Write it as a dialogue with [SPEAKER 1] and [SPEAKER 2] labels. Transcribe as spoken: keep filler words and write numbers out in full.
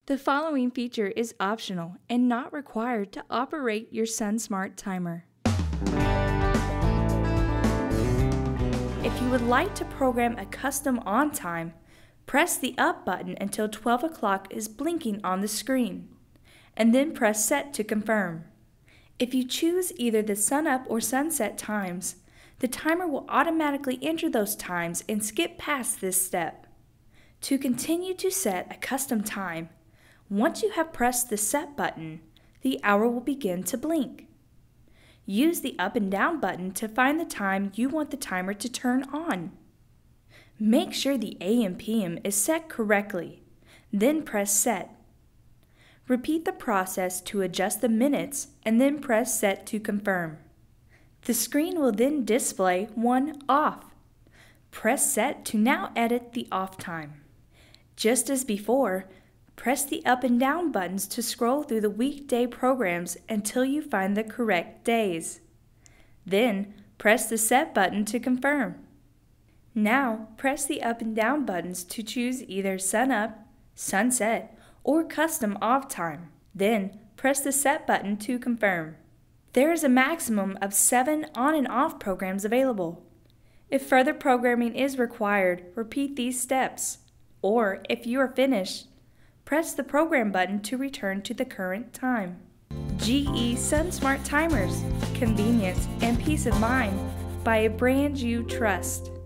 [SPEAKER 1] The following feature is optional and not required to operate your SunSmart timer. If you would like to program a custom on time, press the up button until twelve o'clock is blinking on the screen, and then press set to confirm. If you choose either the sunup or sunset times, the timer will automatically enter those times and skip past this step. To continue to set a custom time, once you have pressed the set button, the hour will begin to blink. Use the up and down button to find the time you want the timer to turn on. Make sure the A M P M is set correctly, then press set. Repeat the process to adjust the minutes and then press set to confirm. The screen will then display one off. Press set to now edit the off time. Just as before, press the up and down buttons to scroll through the weekday programs until you find the correct days. Then, press the set button to confirm. Now, press the up and down buttons to choose either sunup, sunset, or custom off time. Then, press the set button to confirm. There is a maximum of seven on and off programs available. If further programming is required, repeat these steps. Or, if you are finished, press the program button to return to the current time. G E SunSmart Timers, convenience and peace of mind by a brand you trust.